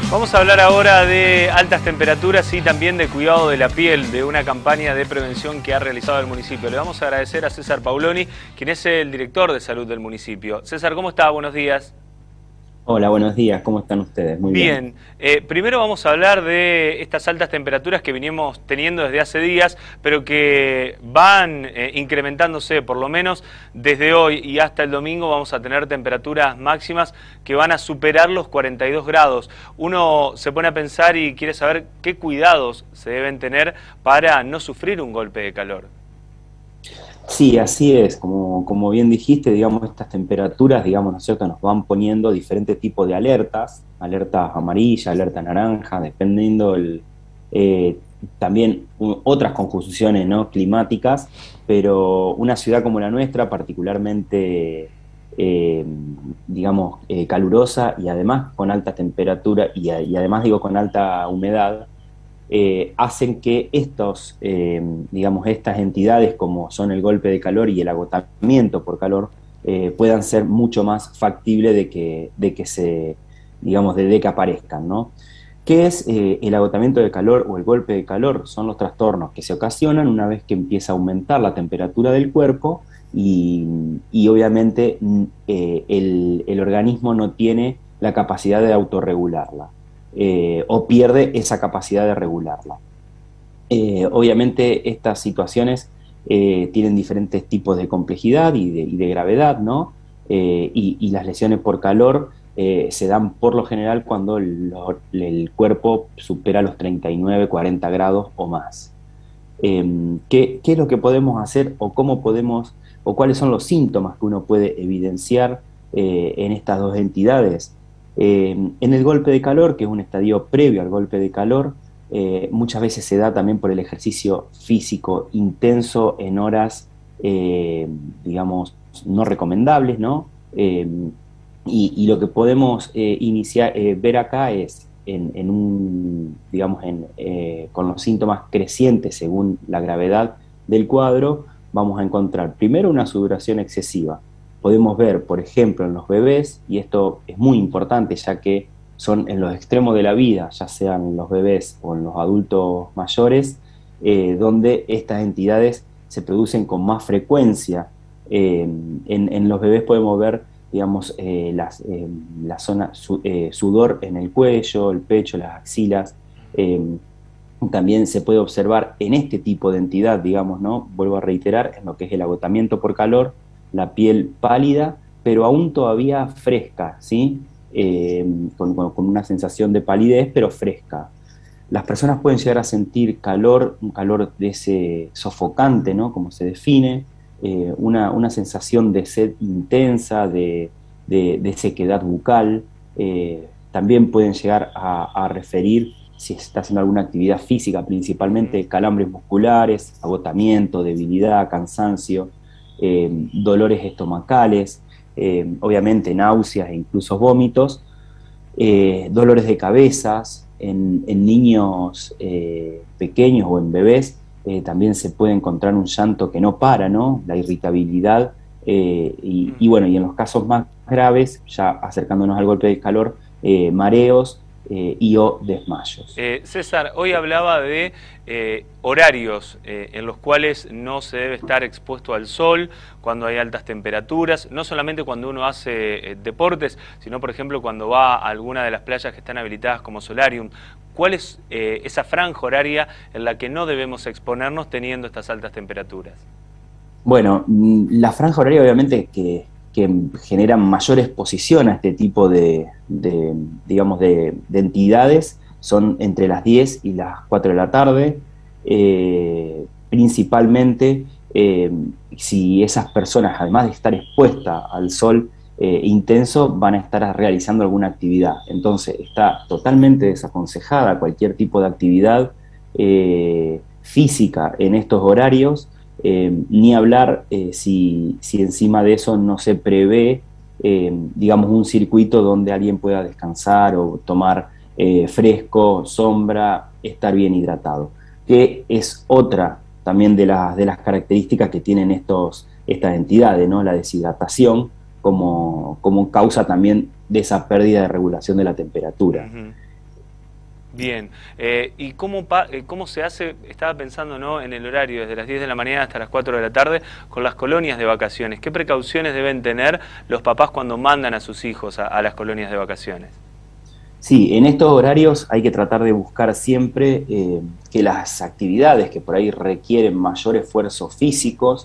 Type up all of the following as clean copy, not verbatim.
Vamos a hablar ahora de altas temperaturas y también de cuidado de la piel, de una campaña de prevención que ha realizado el municipio. Le vamos a agradecer a César Pauloni, quien es el director de salud del municipio. César, ¿cómo está? Buenos días. Hola, buenos días, ¿cómo están ustedes? Muy bien. Bien, primero vamos a hablar de estas altas temperaturas que venimos teniendo desde hace días, pero que van incrementándose, por lo menos desde hoy y hasta el domingo vamos a tener temperaturas máximas que van a superar los 42 grados. Uno se pone a pensar y quiere saber qué cuidados se deben tener para no sufrir un golpe de calor. Sí, así es, como bien dijiste, digamos, estas temperaturas, digamos, ¿no es cierto?, nos van poniendo diferentes tipos de alertas, alerta amarilla, alerta naranja, dependiendo también otras conjunciones, ¿no?, climáticas, pero una ciudad como la nuestra, particularmente, digamos, calurosa y además con alta temperatura y además, digo, con alta humedad, hacen que digamos, estas entidades como son el golpe de calor y el agotamiento por calor puedan ser mucho más factibles digamos, de que aparezcan, ¿no? ¿Qué es el agotamiento de calor o el golpe de calor? Son los trastornos que se ocasionan una vez que empieza a aumentar la temperatura del cuerpo y obviamente el organismo no tiene la capacidad de autorregularla. O pierde esa capacidad de regularla. Obviamente estas situaciones tienen diferentes tipos de complejidad y de gravedad, ¿no? Y las lesiones por calor se dan por lo general cuando el cuerpo supera los 39, 40 grados o más. ¿Qué es lo que podemos hacer o cómo podemos, o cuáles son los síntomas que uno puede evidenciar en estas dos entidades? En el golpe de calor, que es un estadio previo al golpe de calor, muchas veces se da también por el ejercicio físico intenso en horas, digamos, no recomendables, ¿no? Y lo que podemos ver acá es, digamos, con los síntomas crecientes según la gravedad del cuadro, vamos a encontrar primero una sudoración excesiva. Podemos ver, por ejemplo, en los bebés, y esto es muy importante ya que son en los extremos de la vida, ya sean en los bebés o en los adultos mayores, donde estas entidades se producen con más frecuencia. En los bebés podemos ver, digamos, la zona sudor en el cuello, el pecho, las axilas. También se puede observar en este tipo de entidad, digamos, ¿no? Vuelvo a reiterar, en lo que es el agotamiento por calor, la piel pálida, pero aún todavía fresca, ¿sí? Con una sensación de palidez, pero fresca. Las personas pueden llegar a sentir calor, un calor de ese sofocante, ¿no?, como se define, una sensación de sed intensa, de sequedad bucal. También pueden llegar a referir, si está haciendo alguna actividad física, principalmente calambres musculares, agotamiento, debilidad, cansancio, dolores estomacales, obviamente náuseas e incluso vómitos, dolores de cabezas. En niños pequeños o en bebés también se puede encontrar un llanto que no para, ¿no? La irritabilidad, y bueno, y en los casos más graves, ya acercándonos al golpe de calor, mareos y o desmayos. César, hoy hablaba de horarios en los cuales no se debe estar expuesto al sol cuando hay altas temperaturas, no solamente cuando uno hace deportes, sino por ejemplo cuando va a alguna de las playas que están habilitadas como solarium. ¿Cuál es esa franja horaria en la que no debemos exponernos teniendo estas altas temperaturas? Bueno, la franja horaria obviamente que generan mayor exposición a este tipo digamos, de entidades son entre las 10 y las 4 de la tarde, principalmente si esas personas, además de estar expuestas al sol intenso, van a estar realizando alguna actividad. Entonces está totalmente desaconsejada cualquier tipo de actividad física en estos horarios. Ni hablar si encima de eso no se prevé, digamos, un circuito donde alguien pueda descansar o tomar fresco, sombra, estar bien hidratado, que es otra también de las características que tienen estas entidades, ¿no? La deshidratación como causa también de esa pérdida de regulación de la temperatura. Bien, ¿y cómo se hace? Estaba pensando, ¿no?, en el horario desde las 10 de la mañana hasta las 4 de la tarde con las colonias de vacaciones. ¿Qué precauciones deben tener los papás cuando mandan a sus hijos a las colonias de vacaciones? Sí, en estos horarios hay que tratar de buscar siempre que las actividades que por ahí requieren mayor esfuerzo físicos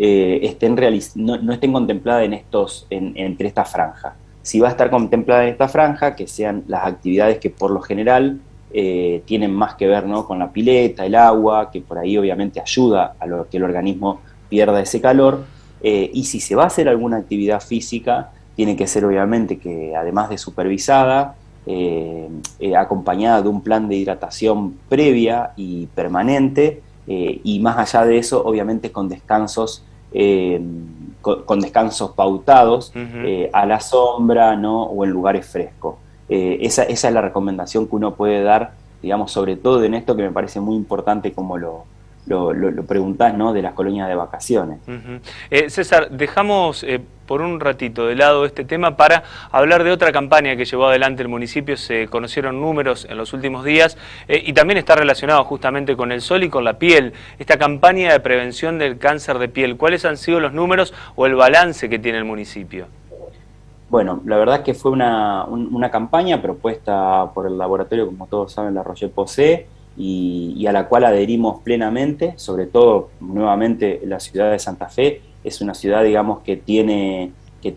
no estén contempladas entre esta franja. Si va a estar contemplada en esta franja, que sean las actividades que por lo general tienen más que ver, ¿no?, con la pileta, el agua, que por ahí obviamente ayuda a lo que el organismo pierda ese calor. Y si se va a hacer alguna actividad física, tiene que ser obviamente que además de supervisada, acompañada de un plan de hidratación previa y permanente, y más allá de eso, obviamente con descansos, con descansos pautados, a la sombra, ¿no?, o en lugares frescos. Esa es la recomendación que uno puede dar, digamos, sobre todo en esto que me parece muy importante, como lo preguntás, ¿no?, de las colonias de vacaciones. César, dejamos por un ratito de lado este tema para hablar de otra campaña que llevó adelante el municipio. Se conocieron números en los últimos días y también está relacionado justamente con el sol y con la piel. Esta campaña de prevención del cáncer de piel, ¿cuáles han sido los números o el balance que tiene el municipio? Bueno, la verdad es que fue una campaña propuesta por el laboratorio, como todos saben, La Roche-Posay, y a la cual adherimos plenamente, sobre todo, nuevamente, la ciudad de Santa Fe. Es una ciudad, digamos, que tiene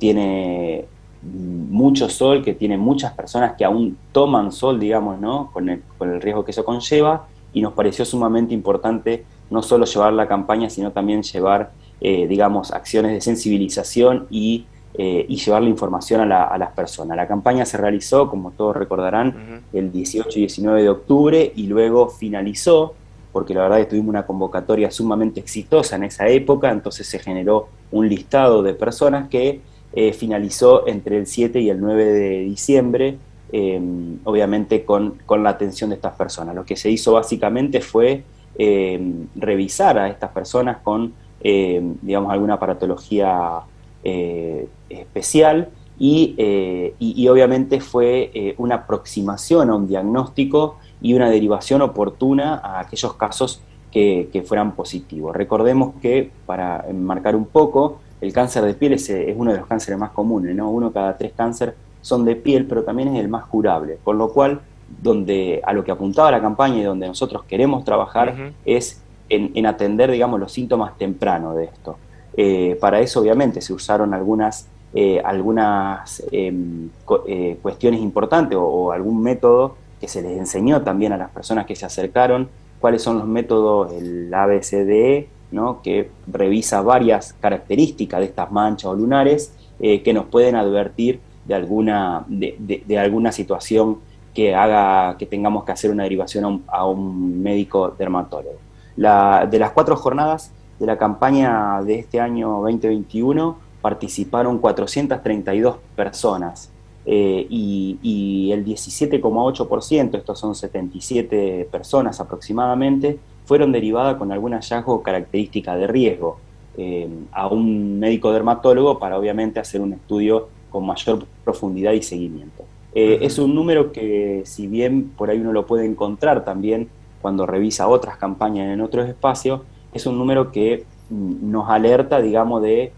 mucho sol, que tiene muchas personas que aún toman sol, digamos, ¿no?, con el riesgo que eso conlleva, y nos pareció sumamente importante no solo llevar la campaña, sino también llevar, digamos, acciones de sensibilización y llevar la información a las personas. La campaña se realizó, como todos recordarán, el 18 y 19 de octubre, y luego finalizó, porque la verdad es que tuvimos una convocatoria sumamente exitosa en esa época. Entonces se generó un listado de personas que finalizó entre el 7 y el 9 de diciembre, obviamente con la atención de estas personas. Lo que se hizo básicamente fue revisar a estas personas con, digamos, alguna aparatología especial, y obviamente fue una aproximación a un diagnóstico y una derivación oportuna a aquellos casos que fueran positivos. Recordemos que, para enmarcar un poco, el cáncer de piel es uno de los cánceres más comunes, ¿no? 1 cada 3 cánceres son de piel, pero también es el más curable, por lo cual a lo que apuntaba la campaña y donde nosotros queremos trabajar es en atender, digamos, los síntomas tempranos de esto. Para eso obviamente se usaron algunas cuestiones importantes, o algún método que se les enseñó también a las personas que se acercaron. ¿Cuáles son los métodos? El ABCDE, ¿no?, que revisa varias características de estas manchas o lunares que nos pueden advertir de alguna situación que haga que tengamos que hacer una derivación a un médico dermatólogo. De las 4 jornadas de la campaña de este año 2021 participaron 432 personas, y el 17,8%, estos son 77 personas aproximadamente, fueron derivadas con algún hallazgo o característica de riesgo a un médico dermatólogo, para obviamente hacer un estudio con mayor profundidad y seguimiento. Es un número que, si bien por ahí uno lo puede encontrar también cuando revisa otras campañas en otros espacios, es un número que nos alerta, digamos, de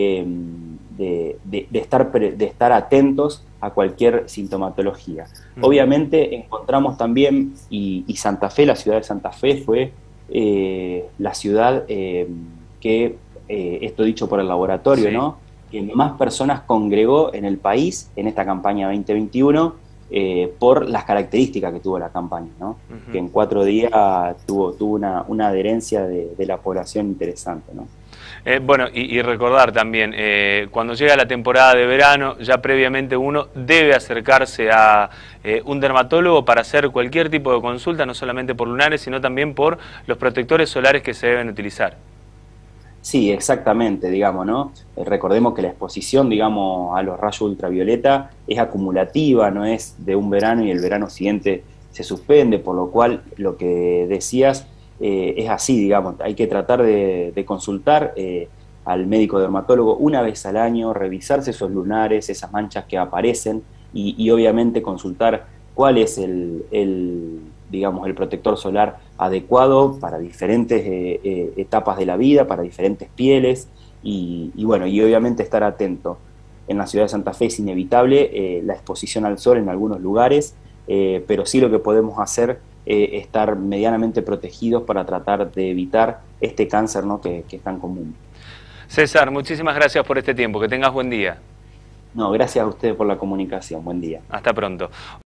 estar atentos a cualquier sintomatología. Obviamente encontramos también, y Santa Fe, la ciudad de Santa Fe fue la ciudad que, esto dicho por el laboratorio, sí, ¿no?, que más personas congregó en el país en esta campaña 2021, por las características que tuvo la campaña, ¿no? Que en 4 días tuvo una adherencia de la población interesante, ¿no? Bueno, y recordar también, cuando llega la temporada de verano, ya previamente uno debe acercarse a un dermatólogo para hacer cualquier tipo de consulta, no solamente por lunares, sino también por los protectores solares que se deben utilizar. Sí, exactamente, digamos, ¿no? Recordemos que la exposición, digamos, a los rayos ultravioleta es acumulativa, no es de un verano y el verano siguiente se suspende, por lo cual lo que decías es así, digamos. Hay que tratar de consultar al médico dermatólogo una vez al año, revisarse esos lunares, esas manchas que aparecen, y obviamente consultar cuál es digamos, el protector solar adecuado para diferentes etapas de la vida, para diferentes pieles, y bueno, y obviamente estar atento. En la ciudad de Santa Fe es inevitable la exposición al sol en algunos lugares, pero sí lo que podemos hacer es estar medianamente protegidos para tratar de evitar este cáncer, ¿no?, que es tan común. César, muchísimas gracias por este tiempo. Que tengas buen día. No, gracias a ustedes por la comunicación. Buen día. Hasta pronto.